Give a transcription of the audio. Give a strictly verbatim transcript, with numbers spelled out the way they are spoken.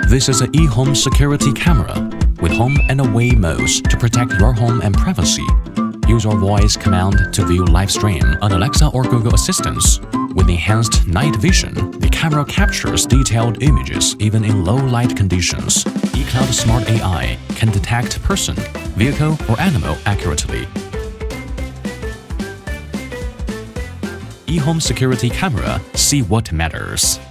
This is an e-home security camera with home and away modes to protect your home and privacy. Use your voice command to view live stream on Alexa or Google Assistants. With enhanced night vision, the camera captures detailed images even in low light conditions. eCloud Smart A I can detect person, vehicle, or animal accurately. E-home security camera, see what matters.